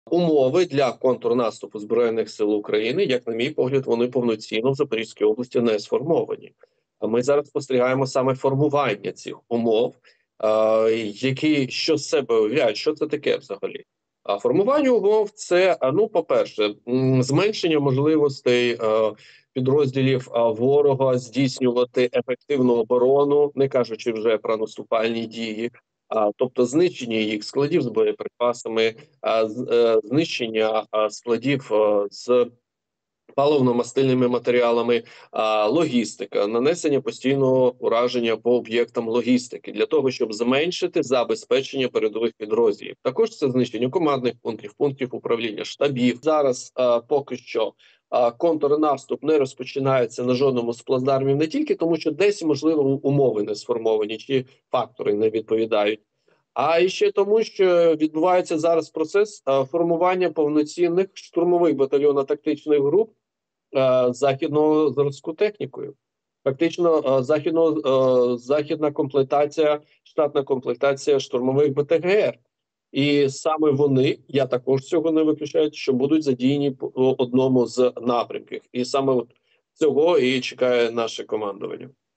Умови для контрнаступу Збройних сил України, як на мій погляд, вони повноцінно в Запорізькій області не сформовані. А ми зараз спостерігаємо саме формування цих умов, які що з себе уявляють, що це таке взагалі. А формування умов це, ну, по-перше, зменшення можливостей підрозділів ворога здійснювати ефективну оборону, не кажучи вже про наступальні дії. Тобто знищення їх складів з боєприпасами, знищення складів з паливно-мастильними матеріалами, логістика, нанесення постійного ураження по об'єктам логістики для того, щоб зменшити забезпечення передових підрозділів. Також це знищення командних пунктів управління, штабів. Зараз поки що контрнаступ не розпочинається на жодному з плацдармів не тільки тому, що десь, можливо, умови не сформовані, чи фактори не відповідають, а і ще тому, що відбувається зараз процес формування повноцінних штурмових батальйонно-тактичних груп західного зразку технікою. Фактично, західна комплектація, штатна комплектація штурмових БТГР. І саме вони, я також цього не виключаю, що будуть задіяні по одному з напрямків. І саме цього і чекає наше командування.